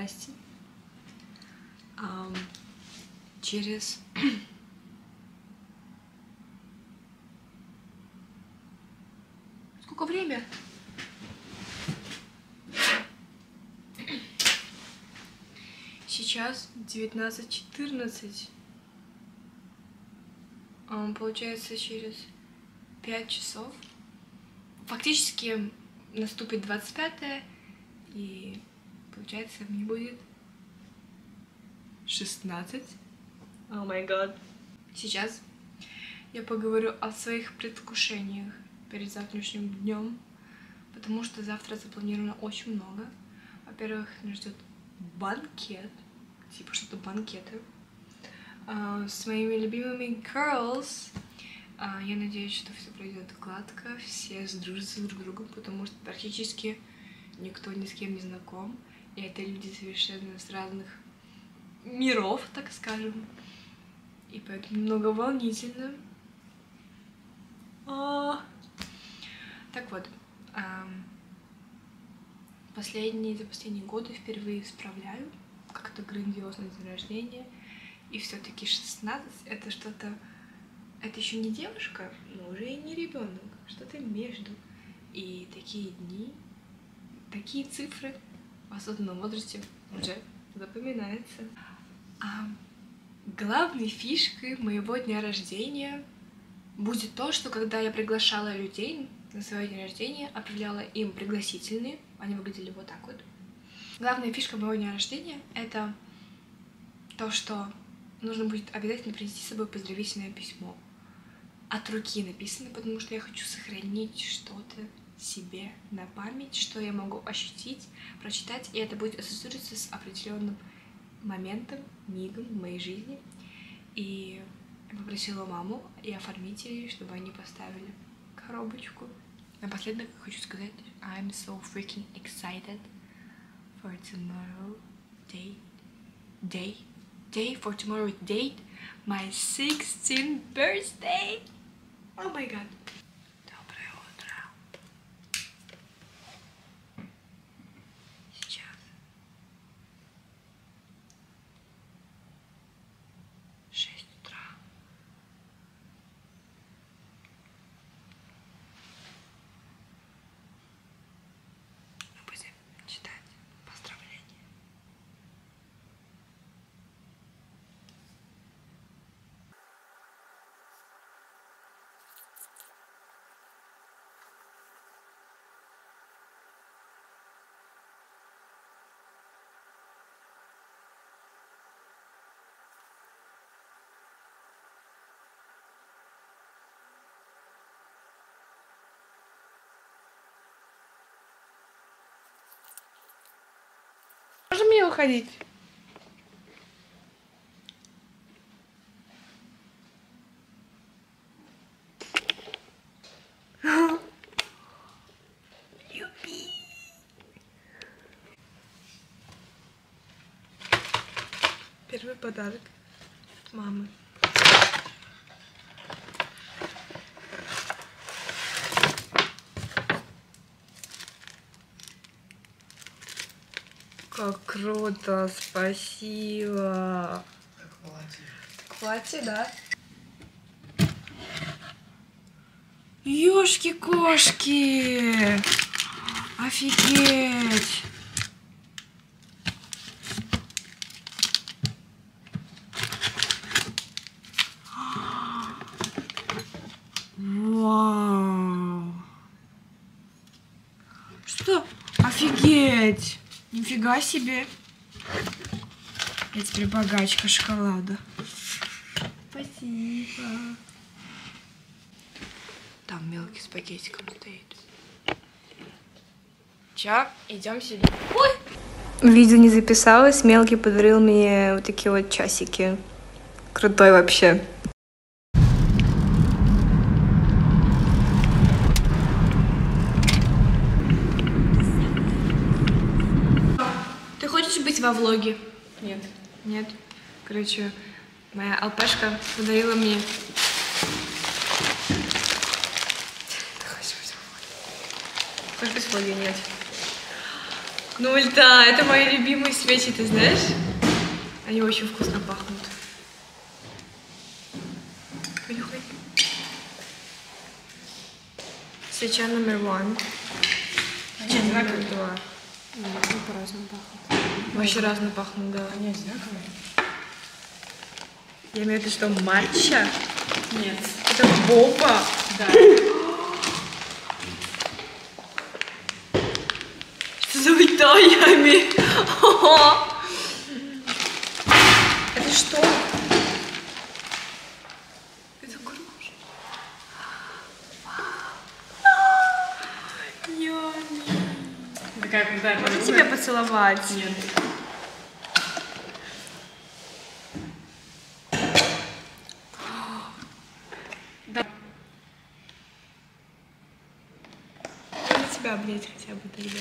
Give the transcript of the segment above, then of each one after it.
Насти. Через... Сколько время? Сейчас 19:14. Получается, через 5 часов. Фактически наступит 25-е, и получается, мне будет 16. О май гад. Сейчас я поговорю о своих предвкушениях перед завтрашним днем, потому что завтра запланировано очень много. Во-первых, нас ждет банкет, типа что-то банкеты, с моими любимыми girls. Я надеюсь, что все пройдет гладко, все сдружатся друг с другом, потому что практически никто ни с кем не знаком, и это люди совершенно с разных миров, так скажем, и поэтому немного волнительно. Так вот, за последние годы впервые справляю как-то грандиозное день рождения, и все-таки 16 это что-то, это еще не девушка, но уже и не ребенок, что-то между. И такие дни, такие цифры в осознанном возрасте уже запоминаются. Главной фишкой моего дня рождения будет то, что когда я приглашала людей на свой день рождения, отправляла им пригласительные, они выглядели вот так вот. Главная фишка моего дня рождения — это то, что нужно будет обязательно принести с собой поздравительное письмо. От руки написано, потому что я хочу сохранить что-то себе на память, что я могу ощутить, прочитать, и это будет ассоциироваться с определенным моментом, мигом в моей жизни. И я попросила маму и оформителей, чтобы они поставили коробочку. Напоследок хочу сказать, I'm so freaking excited for tomorrow for tomorrow date, my 16th birthday. Oh my god. Доброе утро. Сейчас 6 утра. Мы будем читать поздравления. Можем мне уходить? Первый подарок от мамы. Как круто, спасибо. Как платье. Как платье, да? Ёшки-кошки! Офигеть! Вау! Что? Офигеть! Нифига себе! Я теперь богачка шоколада. Спасибо. Там мелкий с пакетиком стоит. Чё? Идем сюда. Ой! Видео не записалось. Мелкий подарил мне вот такие вот часики. Крутой вообще. Ты хочешь быть во влоге? Нет. Нет. Короче, моя алпешка подарила мне... Хочешь быть в влоге? Нет. Ну, да, это мои любимые свечи, ты знаешь? Они очень вкусно пахнут. Понюхай. Свеча номер 1. Свеча номер 2. Они по-разному пахнут. Вообще разно пахнут, да. Они одинаковые? Я имею в виду, что матча? Нет. Это боба? Да. Что за ультаями? Это что? Это круж. Такая крутая Можно подруга. тебя поцеловать? Нет. Да. Можно тебя облить хотя бы тогда?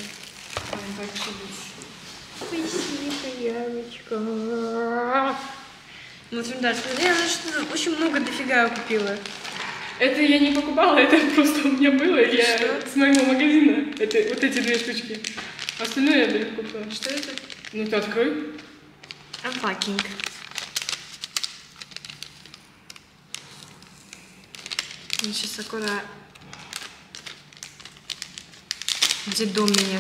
Спасибо, ямочка. Ну, в общем, да, смотри, я очень много дофига купила. Это я не покупала, это просто у меня было. Я Что? с моего магазина. Это вот эти 2 штучки. Остальное я купила. Что это? Ну ты открой. Unpacking. Ну, сейчас аккуратно. Где дом меня?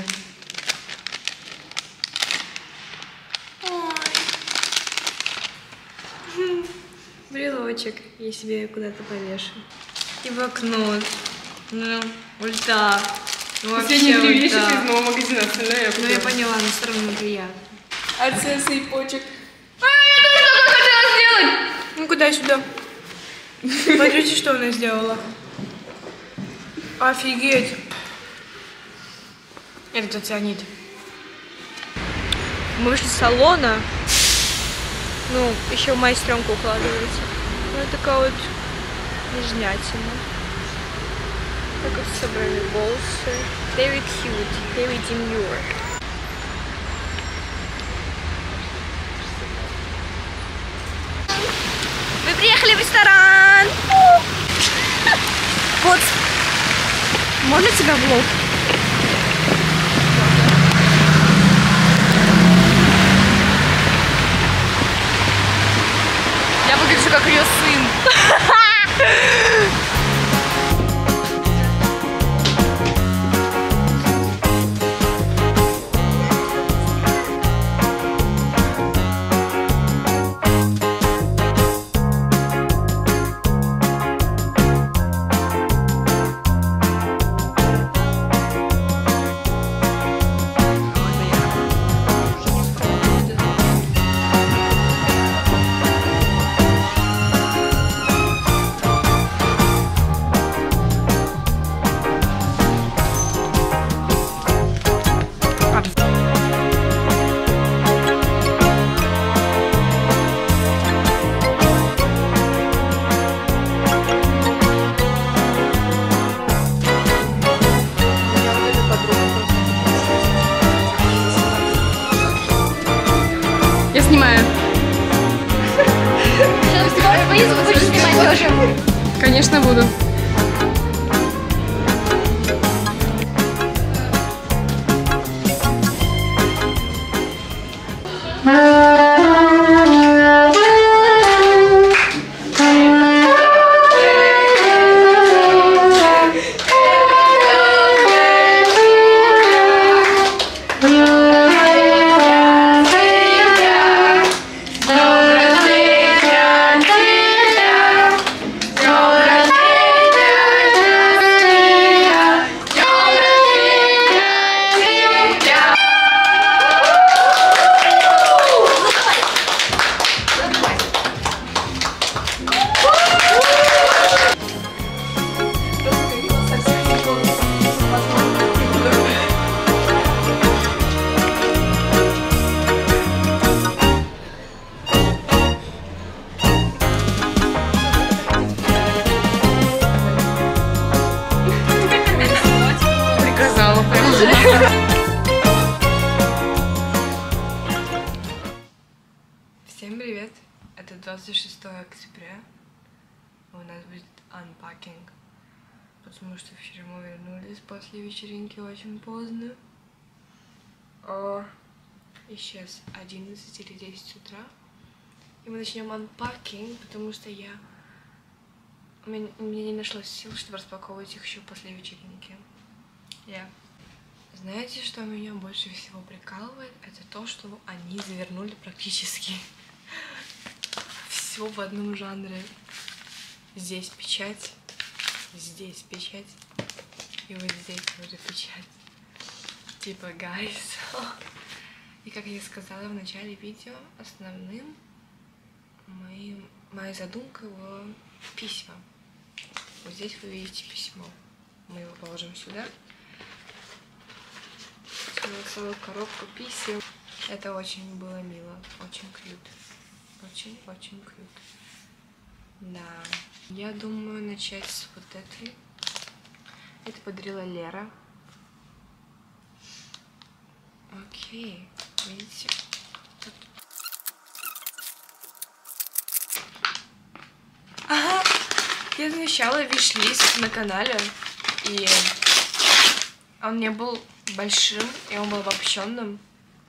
Ой. Брелочек. Я себе куда-то повешу. И в окно. Ну, ульта. Ну, Последние 3 вещи ульта. из моего магазина. Остальное я Ну, купила. я поняла, но все равно приятно. Отсосы и почек. Я тоже такое хотела сделать! Ну-ка, дай сюда. Смотрите, что она сделала. Офигеть. Это кто цианид. Мы вышли из салона. Ну, еще в майстренку укладывается. Ну, это такая вот нежнятина. Так вот собрали волосы. Very cute, very demure. Мы приехали в ресторан. Вот. Можно тебя в влог? Я выгляжу как ее сын. Я снимаю. Будешь снимать тоже? Конечно, буду. Приказала прям. Всем привет! Это 26 октября. У нас будет unpacking, потому что вчера мы вернулись после вечеринки очень поздно. И сейчас 11 или 10 утра. И мы начнем анпакинг, потому что у меня не нашлось сил, чтобы распаковывать их еще после вечеринки. Знаете, что меня больше всего прикалывает? Это то, что они завернули практически все в одном жанре. Здесь печать, и вот здесь тоже печать. Типа, guys. И как я сказала в начале видео, основным моя задумка в письма. Вот здесь вы видите письмо. Мы его положим сюда. Целую коробку писем. Это очень было мило. Очень кьют. Очень кьют. Да. Я думаю начать с вот этой. Это подарила Лера. Окей. Видите? Тут... Ага. Я замещала виш-лист на канале. И он не был большим, и он был обобщенным.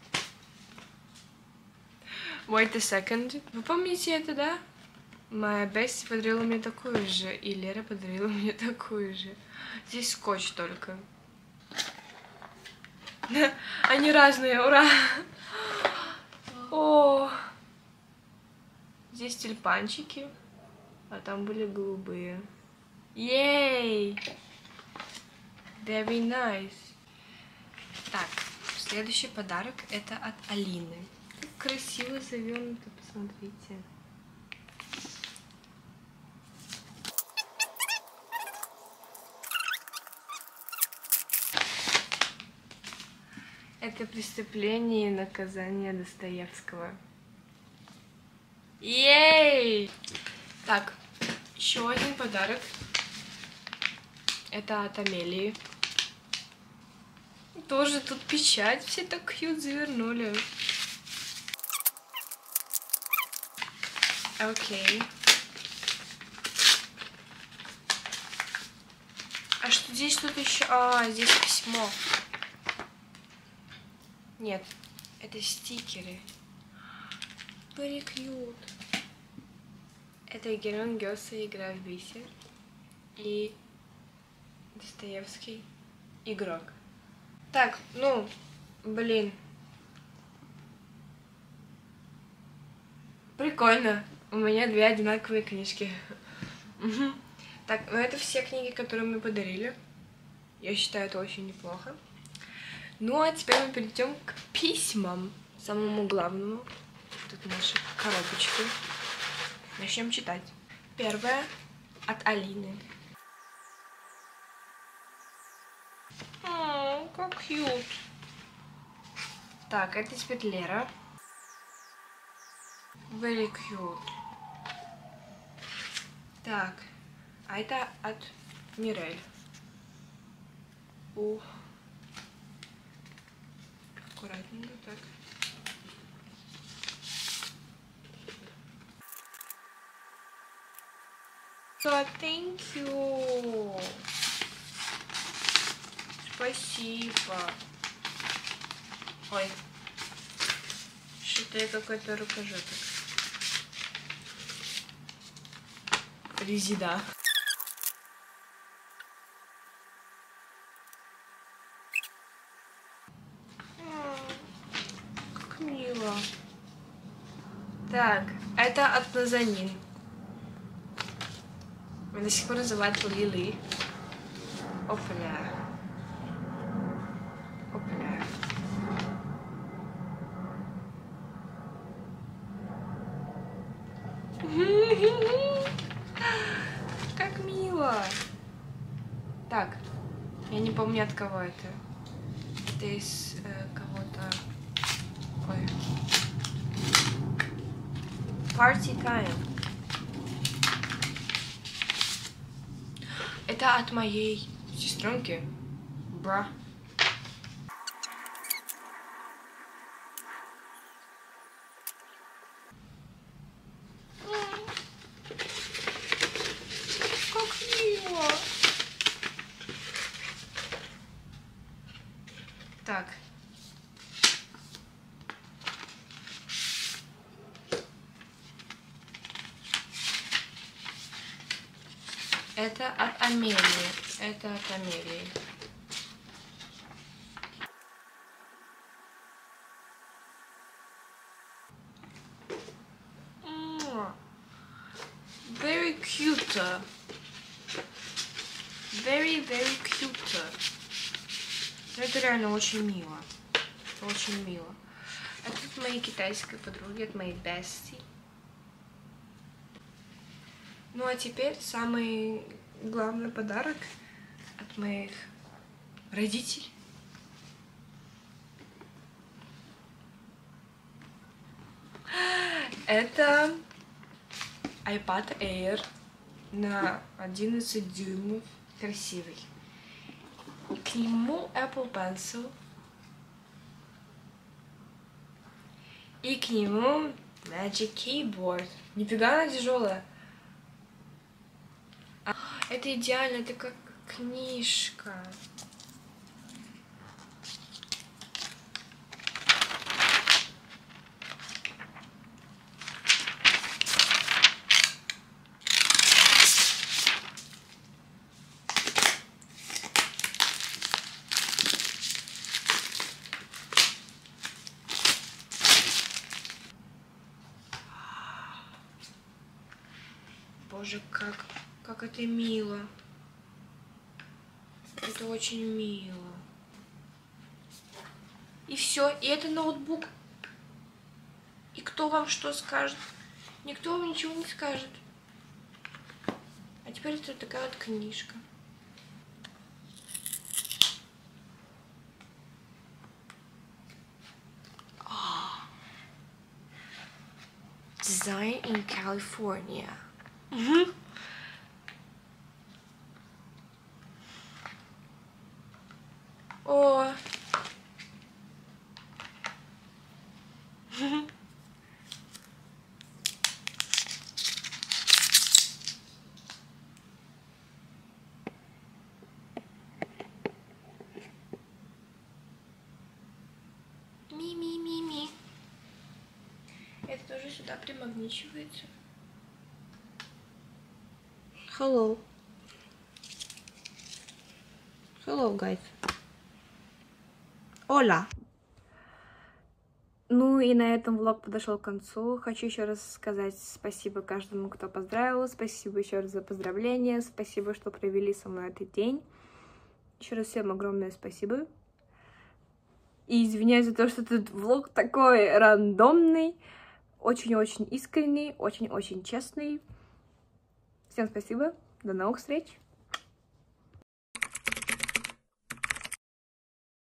Wait a second. Вы помните это, да? Моя Бесси подарила мне такую же, и Лера подарила мне такую же. Здесь скотч только. Они разные, ура! О! Здесь тюльпанчики, а там были голубые. Ей! Very nice. Так, следующий подарок это от Алины. Как красиво завернуто, посмотрите. Это преступление и наказание Достоевского. Ей! Так, еще один подарок. Это от Амелии. Тоже тут печать, все так кьют завернули. Окей. А что здесь тут еще? А, здесь письмо. Нет, это стикеры. Very cute. Это Герман Гёсе, игра в бисер. И Достоевский, игрок. Так, ну, блин. Прикольно. У меня 2 одинаковые книжки. Так, ну это все книги, которые мне подарили. Я считаю, это очень неплохо. Ну, а теперь мы перейдем к письмам. Самому главному. Тут наши коробочки. Начнем читать. Первое от Алины. О, как cute. Так, это теперь Лера. Very cute. Так, а это от Мирель. О, аккуратненько так. So, thank you. Спасибо. Ой, что-то я какой-то рукожопик. Резида. Как мило. Так, это от Назанин. Меня до сих пор называют Лили. Опля. Опля. Как мило. Так, я не помню, от кого это. Это из кого-то... Ой. Party time. Это от моей сестренки. Бра. Как мило. Так. Это от Амелии. Это от Амелии. Very cute. Very cute. Это реально очень мило. Очень мило. А тут моей китайской подруги, это моей bestie. Ну а теперь самый главный подарок от моих родителей. Это iPad Air на 11 дюймов. Красивый. К нему Apple Pencil. И к нему Magic Keyboard. Нифига она тяжелая. Это идеально, это как книжка. Боже, как это мило. Это очень мило. И все, и это ноутбук. И кто вам что скажет? Никто вам ничего не скажет. А теперь это такая вот книжка. Design in California. О. Ми-ми-ми-ми. Это тоже сюда примагничивается. Hello. Hello, guys. Hola. Ну и на этом влог подошел к концу. Хочу еще раз сказать спасибо каждому, кто поздравил. Спасибо еще раз за поздравления. Спасибо, что провели со мной этот день. Еще раз всем огромное спасибо. И извиняюсь за то, что этот влог такой рандомный. Очень-очень искренний, очень-очень честный. Всем спасибо. До новых встреч.